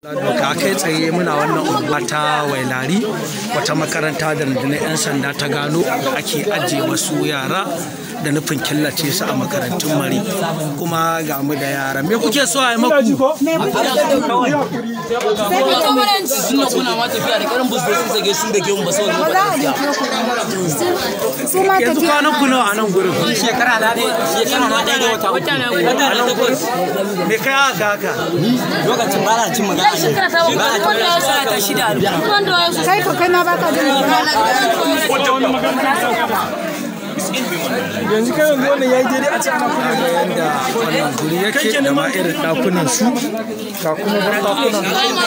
Doka kai tsaye muna wannan unguwa ta Wailari, wata makaranta da rundunar 'yan sanda ta gano da ake ajiye wasu yara da nufin killace su a makarantun mari, kuma ga mu da yara. Me kuke so a yi maku? Yanzu kwanan ku nawa a nan gurin? Shekara na ɗaya da wata uku. Me kai aka haka? Lokacin ba na cin magana. Kai ko kai ma baka jin yanzu kai yanzu wannan yayi daidai a cikin ɗakunan da yanda wannan guri yake da ma irin ɗakunan su ga kuma ɗakunan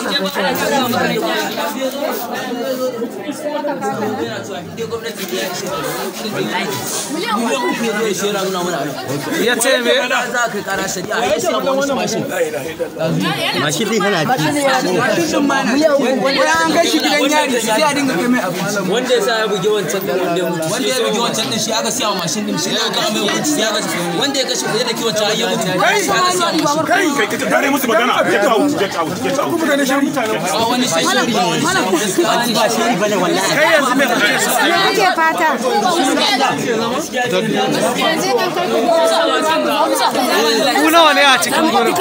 ya ce me mashin din kana an kai shi gidan yari sai a dinga kai mai abinci wanda ya sa ya buge wancan din wanda ya mutu wanda ya buge wancan din shi aka siya wa mashin din shi ne aka mai mutu ya ga wanda ya kashe da kiwon ta ya mutu kai ka tare musu magana get out ku mutane shari wani sai wani ba shari bane wallahi kai yanzu me kake so me kake fata ku nawa ne a cikin gurin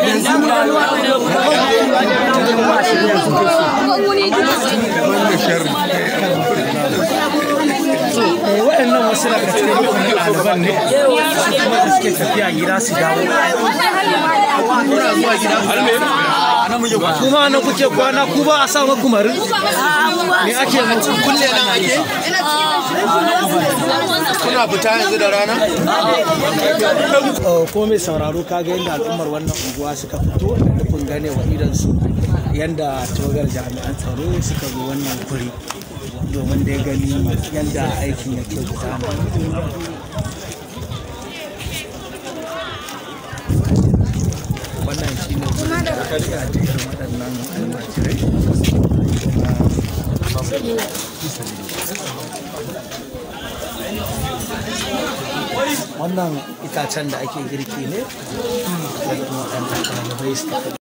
waɗannan wasu daga cikin ɗaliban ne kuma da suke tafiya gida su dawo kuma na kuke kwana ku ba a sa maku marin me ake mutu kulle nan ake kuna fita yanzu da rana ko mai sauraro kaga yadda al'ummar wannan unguwa suka fito da nufin gane wa idansu yadda tawagar jami'an tsaro suka zo wannan kuri domin dai gani yadda aikin yake gudana. Wannan shi ne kuma da karya ta irin waɗannan almajirai. Wannan itacen da ake girki ne da waɗannan ɗalibai suka